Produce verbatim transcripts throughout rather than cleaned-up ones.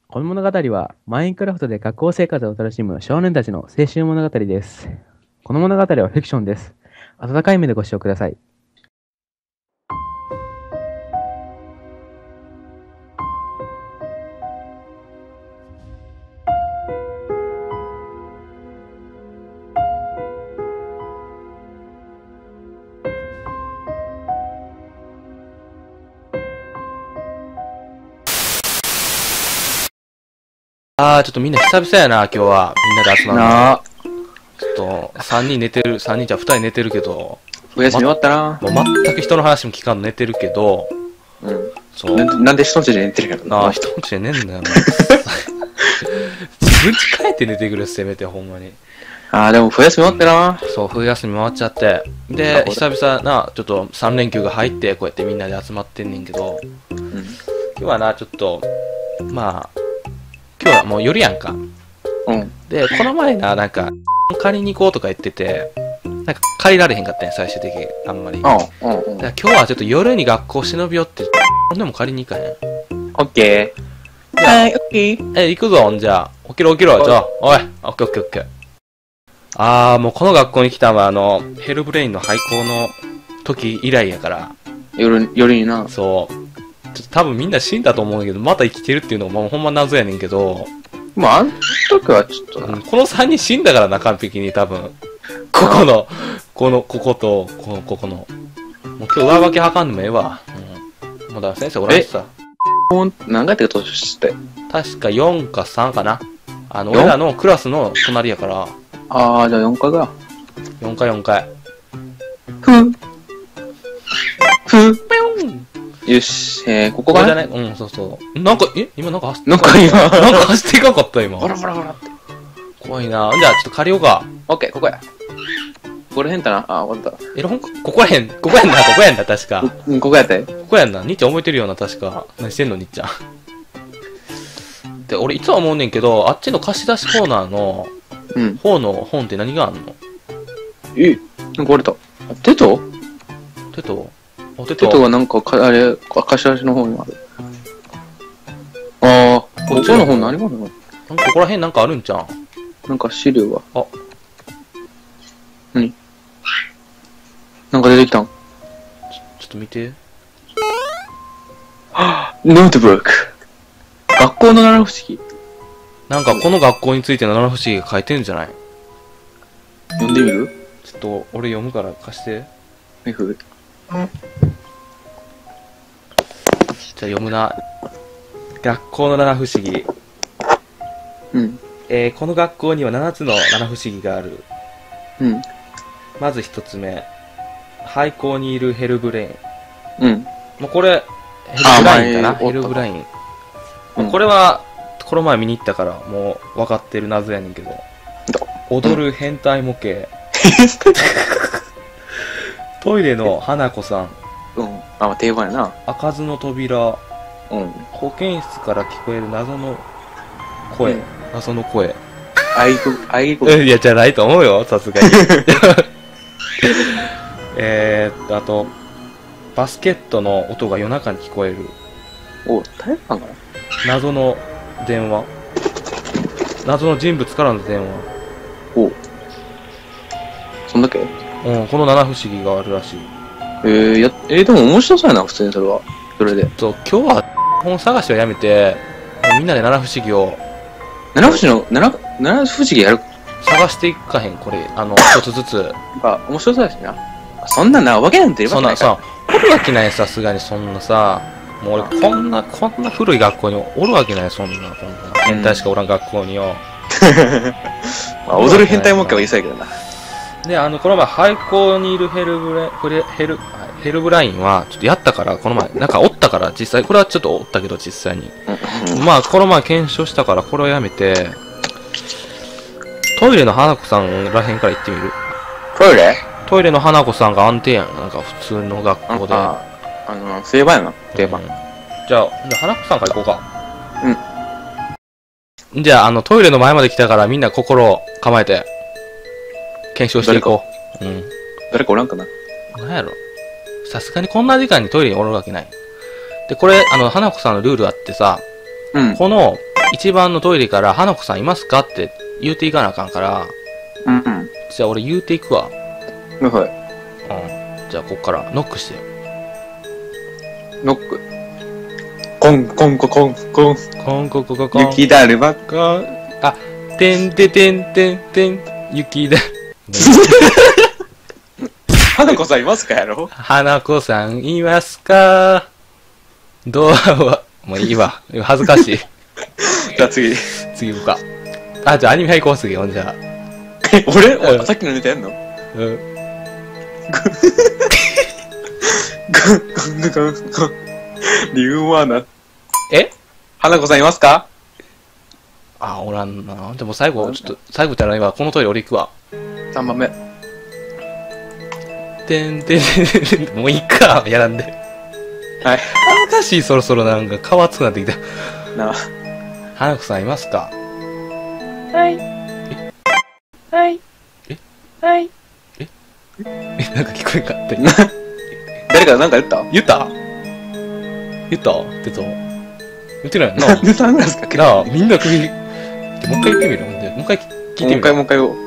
この物語は、マインクラフトで学校生活を楽しむ少年たちの青春物語です。この物語はフィクションです。温かい目でご視聴ください。 あー、ちょっとみんな久々やな、今日は。みんなで集まるの。 なあ。 ちょっと、さんにん寝てる、さんにんじゃふたり寝てるけど、 お休み終わったな。 もう全く人の話も聞かんの寝てるけど、 うん。 そう。 なんで、なんで一つで寝てるやろなあ、人んちで寝んだよな。自分家帰って寝てくれ、せめて、ほんまに。 ああ、でも冬休み終わったな。 そう、冬休み回っちゃって。で、久々な、ちょっとさん連休が入って、こうやってみんなで集まってんねんけど、 うん。 今日はな、ちょっと、まあ、今日はもう夜やんか。 うん。 で、この前な、なんか、借りに行こうとか言ってて、なんか借りられへんかったんや、最終的に。あんまり。 うん、うん、うん。 だから今日はちょっと夜に学校忍び寄って、でも借りに行かへん。 オッケー。はい、オッケー。 え、行くぞ、ほんじゃ。起きろ起きろ、じゃあ。おい、オッケーオッケーオッケー。あー、もうこの学校に来たのは、あの、ヘルブレインの廃校の時以来やから。 夜、夜にな。 そう。ちょっと多分みんな死んだと思うんだけど、また生きてるっていうのがもうほんま謎やねんけど、 まあ、あん時はちょっとな。 うん、このさんにん死んだからな、完璧に多分。ここの、この、ここと、この、ここの。もう今日上履きはかんでもええわ。うん。もうだから先生おらんしさ。 ほん、何回ってか年して。 確かよんかさんかな。あの、 よん俺らのクラスの隣やから、 ああ、じゃあよんかいぐらい。 よんかいよんかい。 ふん。ふん。 ぴょんよし、えー、ここここかな。 じゃねうん、そうそう。なんか、え今なんか走って、 なんか今、 なんか走っていかんかった今。 バラバラバラって。 怖いな。じゃあちょっと借りようか。 オッケー、ここや。これ変だな。あー、終わっえ、ほんここやん、ここやんな、ここやんな、確か。 た。うん、ここやって。 ここやんな。にっちゃん覚えてるよな、確か。何してんの、にっちゃん。で、俺いつも思うねんけど、あっちの貸し出しコーナーのうん。 方の本って何があんの？ え、なんか折れた。あ、テトテトあ、テテトトがなんか、かあれ、貸し出しの方にある。ああ、こっちの方何があるの？ なんかここら辺なんかあるんちゃうん？ なんか資料が。 あ、 何なんか出てきたん？ ちょっと見て。 ノートブック。学校の七不思議。 なんかこの学校についての七不思議が書いてんじゃない？ 読んでみる？ ちょっと俺読むから貸して。 F。 じゃあ読むな。学校の七不思議。 うん。 えー、この学校にはななつの七不思議がある。 うん。 まず一つ目。廃校にいるヘルブレイン。 うん。 もうこれ、ヘルブラインかな？ あ前ヘルブライン。 うんこれは、この前見に行ったから、もう分かってる謎やねんけど。踊る変態模型。トイレの花子さん。 うん。あ、まあ、定番やな。 開かずの扉。 うん。 保健室から聞こえる謎の声。 うん謎の声。 愛国、愛国。 いや、じゃないと思うよ、さすがに。えーっと、あと、バスケットの音が夜中に聞こえる。 お、体育館かな？ 謎の電話。謎の人物からの電話。 お。そんだけ？ うん、この七不思議があるらしい。 えー、や、えー、でも面白そうやな、普通にそれは。それで。 と、今日は本探しはやめて、みんなで七不思議を七不思議の、七、七不思議やる探していかへん、これ。あの、一つずつ。 か、面白そうやしな。そんなな、わけなんているわそんなけないから。 さ、おるわけないさすがにそんなさ、もう俺こんな、こんな古い学校におるわけないそんな、こんな。変態しかおらん学校によ。 まあ、踊る変態模型は言いそうやけどな。 で、あの、この前、廃校にいるヘルブレ、フレ、ヘル、ヘルブラインは、ちょっとやったから、この前、なんかおったから、実際、これはちょっとおったけど、実際に。まあ、この前検証したから、これをやめて、トイレの花子さんらへんから行ってみる？ トイレ？ トイレの花子さんが安定やん。なんか普通の学校で。 あ、あの、定番やな、定番。 うんじゃあ、じゃあ花子さんから行こうか。うん。じゃあ、あの、トイレの前まで来たから、みんな心を構えて、検証していこう。うん。 誰かおらんかな？ なんやろ。さすがにこんな時間にトイレにおるわけない。で、これ、あの、花子さんのルールあってさ、 うん。 この一番のトイレから、花子さんいますかって言うていかなあかんから、 うんうん。 じゃあ俺言うていくわ。 はい。 うん。じゃあこっからノックしてよ。 ノック。コンコンココンコン。 コンココココン。 雪だるまか。 あ、てんててんてんてん、雪だ。 花子さんいますかやろ？ 花子さんいますか？ドアは、もういいわ。恥ずかしい。 じゃあ次。 次行こうか。あ、じゃあアニメ配行こう次、ほんじゃあ。 え、俺、 うんさっきのネタやんの？ うん。 ゴンゴンゴンゴンゴン。理由はな。 え？ 花子さんいますか？ あ、おらんな。でも最後、ちょっと、最後じゃないわ。このトイレ俺行くわ。 さんばんめ。 てんてんてんてんてん。もういいか。やらんで。 はい。 恥ずかしい、そろそろなんか顔熱くなってきた。 なあ。 花子さんいますか？ はい。 え？ はい。 え？ はい。 え、なんか聞こえんかって。 誰かなんか言った？ 言った言ったってと。言ってないよな。 なんでサングラスかけた？ なあ、みんな首、もう一回言ってみるほんで。もう一回聞いてみる。 もう一回もう一回言おう。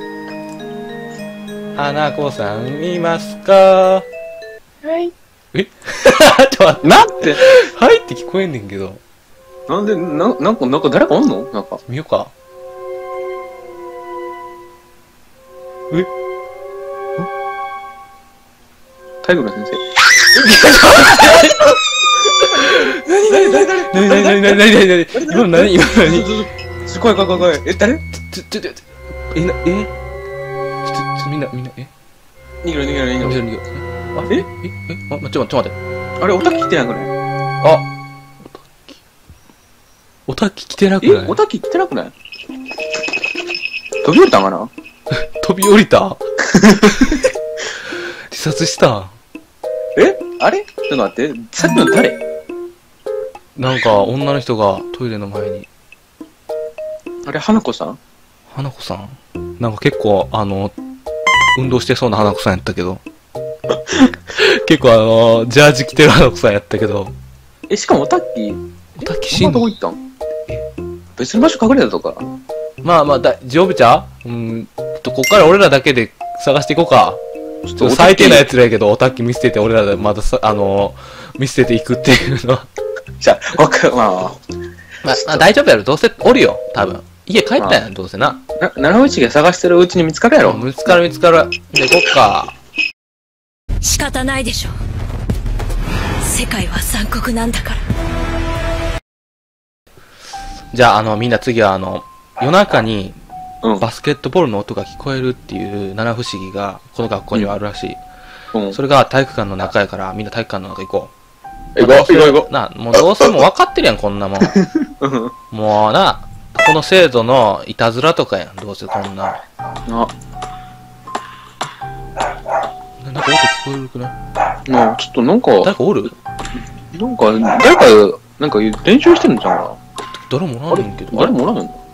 花子さんいますか？ はい。 えちょっと待って。 なんてはいって聞こえんねんけど。 なんで、な、なんか、なんか誰かおんの？なんか。 見ようか。え体育の先生。 何何何何何何何何何今の何今の何すごい怖い怖い怖い。え、誰？ ちょ、ちょ、ちょ、え、な、えちょ、ちょ、みんな、みんな、え逃げろ逃げろ逃げろ。 逃げる逃げる。あ、えええあ、ま、ちょ、ちょ、待って。 あれ、おたき来てなくない？ あ、おたき来てなくえ、 ないおたき来てなくない？飛び降りたんかな？ 飛び降りた自殺したえあれちょっと待って、さっきの誰？ なんか、女の人がトイレの前に。 あれ、花子さん？ 花子さんなんか結構、あの、運動してそうな花子さんやったけど。結構あの、ジャージ着てる花子さんやったけど。 え、しかもおたき、 おたきしんの今どこ行ったん？別の場所隠れたとか？ まあまあ、大丈夫ちゃう？うん。ちょっとこっから俺らだけで探していこうか。ちょっと最低なやつらやけど、おたき見捨てて、俺らでまださ、あのー、見捨てていくっていうのは。 じゃあ、わかる、まあ、 まあ、まあ、大丈夫やろ。どうせおるよ。多分。家帰ったやん、どうせな。 な、奈良内が探してるうちに見つかるやろ。 見つかる見つかる。で、こっか。 仕方ないでしょ。世界は残酷なんだから。 じゃあ、あの、みんな次はあの、夜中に、 うん。 バスケットボールの音が聞こえるっていう七不思議が、この学校にはあるらしい。 うん。 それが体育館の中やから、みんな体育館の中行こう。 行こう、行こう、行こな、もうどうせもう分かってるやん、こんなもん。 う。うん。 もうな、この制度のいたずらとかやん、どうせこんな。 あ、 ななんか音聞こえるくないなあ、ちょっとなんか、 誰かおるなんか、誰か、なんか練習してるんじゃんか誰もおらんねんけど。 な。誰もおらんの？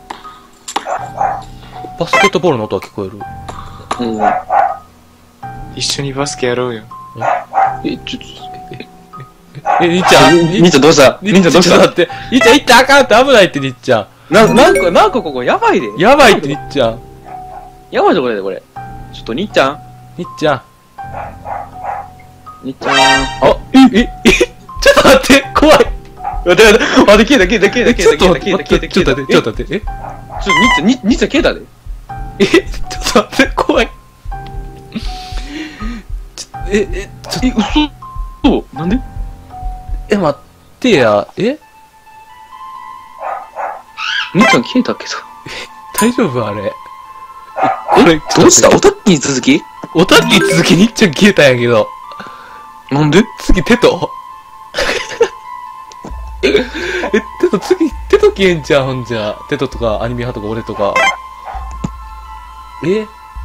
バスケットボールの音は聞こえる。 うん。 一緒にバスケやろうよ。 え、ちょ、ちょ、 え、にっちゃん兄ちゃんどうした？兄ちゃんどうした？ ちょっと待って。にっちゃん行ってあかんって危ないって、にっちゃな、なんか、なんかここやばいで。 ん。やばいって、にっちゃん。 やばいところで、これ。ちょっと、にっちゃんにっちゃん。 にっちゃん。 あ、え、え、え、ちょっと待って、怖い。 待って待って、待って、消えた、消えた、消ええ、 た、 ちょっと消えた、 待って、 消えた、消えた、 ちょっと待って、ちょっと待って、え、 ちょっと、にっちゃん、に、にっちゃん消えたで。 え、ちょっと待って、怖い。ちょえ、え、ちょっと、 え、嘘そうなんで？ え、待ってや、えにっちゃん消えたけど。 大丈夫あれ。 え、どうした？おたっきに続き？ おたき続きにっちゃん消えたんやけど。 なんで？ 次、テトえ、え、テト次、テト消えんじゃん、ほんじゃ。テトとか、アニメ派とか、俺とか。え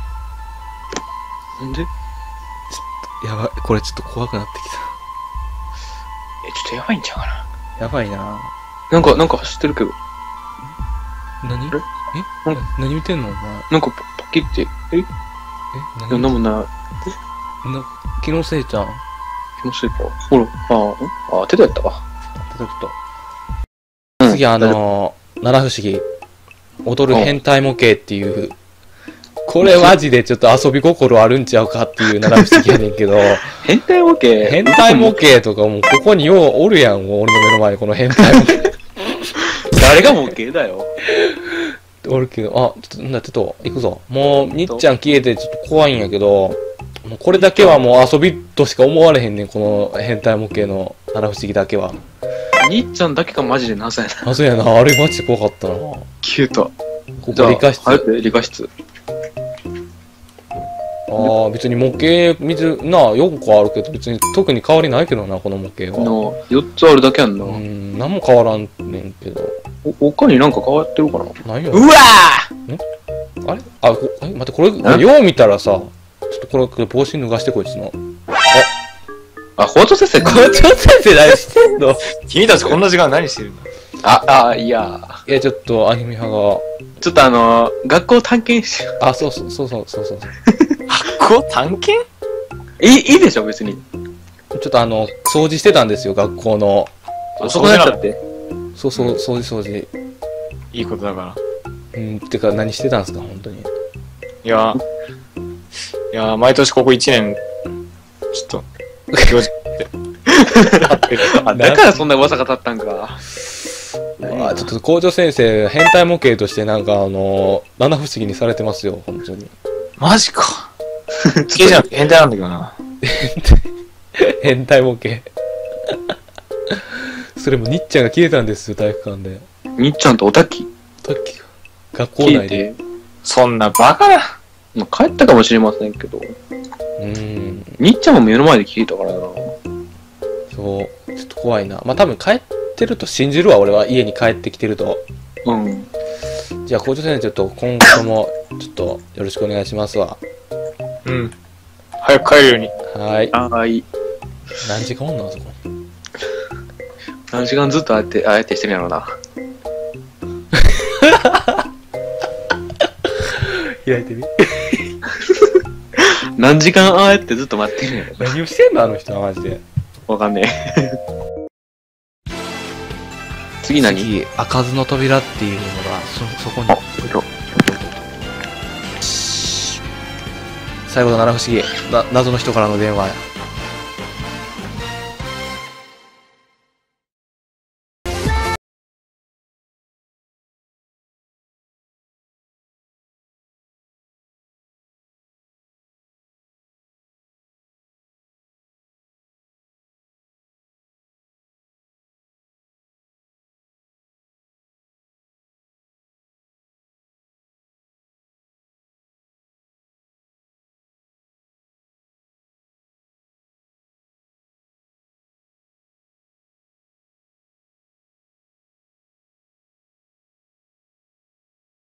なんで？ やばい、これちょっと怖くなってきえ、ちょっとやばいんちゃうかな。 た。やばいななんか、なんか走ってるけど。 何あれえなんな何見てんのお前。 なんかパパキって、え？いえや、 何なんもない。 な、気のせいちゃん。 気のせいか。ほら、ああ、ああ、手でやったわ。 テトと。 うん次、あのー、 七不思議。踊る変態模型っていう、これマジでちょっと遊び心あるんちゃうかっていう七不思議やねんけど、 変態模型変態模型とかもうここにようおるやん、もう俺の目の前にこの変態模型。 誰が模型だよ。 おるけど、あ、ちょっと、んだ、ちょっと、行くぞ。もう、にっちゃん消えてちょっと怖いんやけど、もうこれだけはもう遊びとしか思われへんねん、この変態模型の七不思議だけは。 にっちゃんだけがマジで謎やな。 あ、そうやな、あれマジで怖かったな。 キュート。 ここ理科室。 早く理科室。 ああ、別に模型、水、なあ、よんこあるけど、別に特に変わりないけどな、この模型は。 の、よっつあるだけやんな。 うん、なんも変わらんねんけど。 お、他になんか変わってるかな。 何やうわあれあ、こえ、待って、これ、よう見たらさ、ちょっとこれ、これ帽子脱がしてこいつの。 あ、校長先生か。 校長先生何してんの君たちこんな時間何してるの？ あ、あ、いや。 いや、ちょっと、アニメ派が。 ちょっとあのー、学校探検しよう。 あ、そうそう、そうそう、そうそう。 学校探検？ いい、いいでしょ、別に。 ちょっとあの、掃除してたんですよ、学校の。 遅くなっちゃって。 そうそう、掃除掃除。 いいことだから。 うん、てか何してたんですか、本当に。 いや、いや、毎年ここいちねん、ちょっと、行事って。 あ、だからそんな噂が立ったんか。 ああ、ちょっと校長先生、変態模型としてなんかあの、七不思議にされてますよ、本当に。 マジか。好きじゃなくて変態なんだけどな。 変態模型。それもにっちゃんが消えたんですよ、体育館で。 にっちゃんとおたき。 さっき学校聞い内で。 て。 そんなバカな。 まあ、帰ったかもしれませんけど。 うーん。 にっちゃんも目の前で聞いたからな。 そう。ちょっと怖いな。まあ、多分帰ってると信じるわ、俺は。家に帰ってきてると。 うん。 じゃあ、校長先生、ちょっと今後とも、ちょっとよろしくお願いしますわ。 うん。早く帰るように。 はーい。 ああ、いい。 何時間おんのあそこ。 何時間ずっとああやって、ああやってしてるんやろうな。 開いてみ。 何時間ああやってずっと待ってるんやろ。 何をしてんのあの人はマジで。 わかんねえ。次何？ 次、開かずの扉っていうのが、そ、そこに。 あ、いろ。 最後の七不思議。な、謎の人からの電話や。